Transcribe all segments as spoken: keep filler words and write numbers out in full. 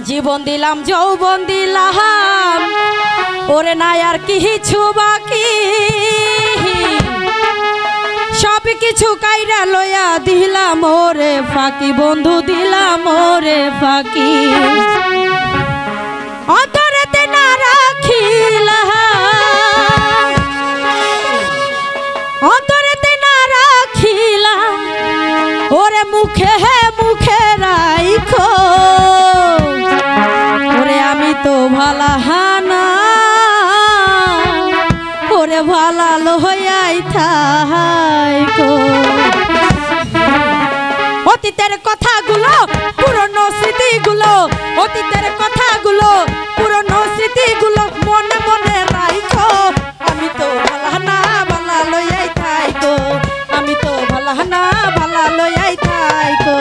জীবন দিলাম যৌবন দিলাম ওরে নাই আর কিছু বাকি সব কিছু কাইরা লইয়া দিলাম ওরে ফাঁকি বন্ধু দিলাম ওরে ফাঁকি অন্তরেতে না রাখিলাম অন্তরেতে না রাখিলাম ওরে মুখে হে মুখে রাইখো ওরে আমি তো ভালা হানা ওরে ভালা লইয়াই থাইকো অতীতের কথাগুলো পুরনো স্মৃতিগুলো অতীতের কথাগুলো পুরনো স্মৃতিগুলো মনে মনে রাইখো আমি তো ভালা না ভালা লইয়াই থাইকো আমি তো ভালা না ভালা লইয়াই থাইকো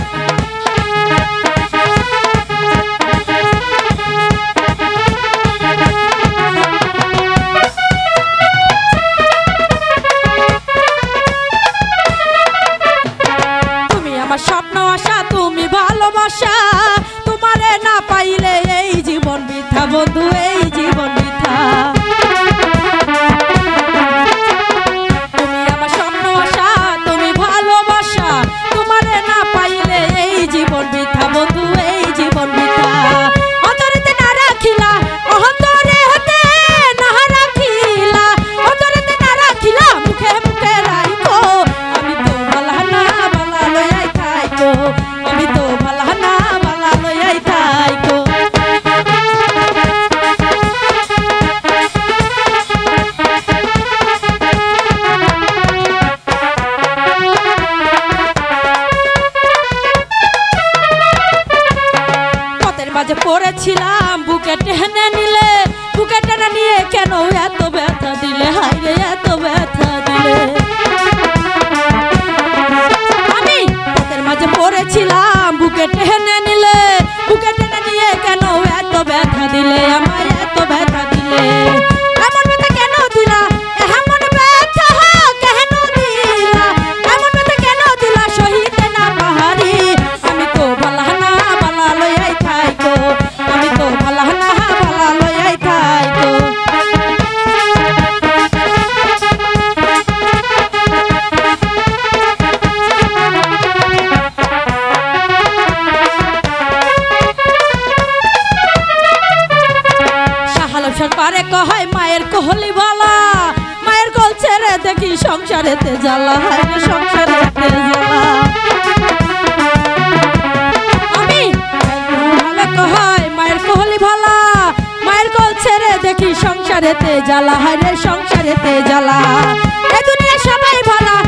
স্বপ্ন আশা তুমি ভালোবাসা তোমারে না পাইলে এই জীবন বৃথা বন্ধু এই জীবন বৃথা তুমি আমার স্বপ্ন আশা তুমি ভালোবাসা তোমারে না পাইলে এই জীবন বৃথা বন্ধু এই জীবন বৃথা অন্তরেতে না রাখিলা অন্তরে হতে না রাখিলা অন্তরেতে না রাখিলা মুখে মুখে রাইখো আমি তো ভালা না ভালা লইয়াই আমি তো ভালা না ভালা লইয়াই থাইকো পথের মাঝে পড়েছিলাম বুকে টেনে নিলে বুকে টেনে নিয়ে কেন এত ব্যথা দিলে হাইরে এত ব্যথা দিলে পড়েছিলাম বুকে টেনে নিলে বুকে টেনে নিয়ে কেন এত ব্যথা দিলে আমায় এত ব্যথা দিলে এমন ব্যথা কেন দিলা এমন ব্যথা কেন দিলা এমন ব্যথা কেন দিলা সহিতে না পাহাড়ি আমি তো ভালা না ভালা লইয়াই থাইকো আমি তো ভালা না ভালা লইয়াই থাইকো পারে কয় মায়ের কোহলি বালা মায়ের কোল ছেড়ে দেখি সংসারেতে জ্বালা হয় সংসারেতে জ্বালা আমি ভালো কয় মায়ের কোহলি ভালা মায়ের কোল ছেড়ে দেখি সংসারেতে জ্বালা হয় রে সংসারেতে জ্বালা এ দুনিয়া সবাই ভালা